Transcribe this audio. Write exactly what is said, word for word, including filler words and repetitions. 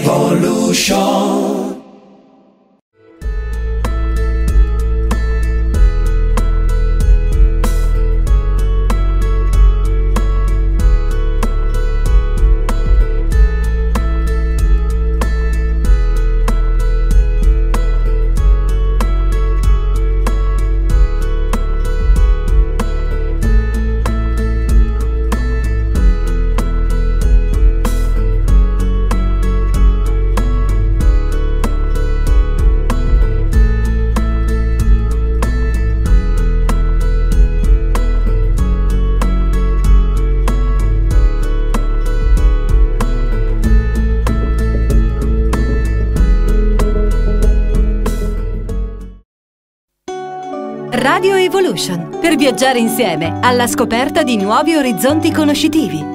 Evolution. Radio Evolution, per viaggiare insieme alla scoperta di nuovi orizzonti conoscitivi.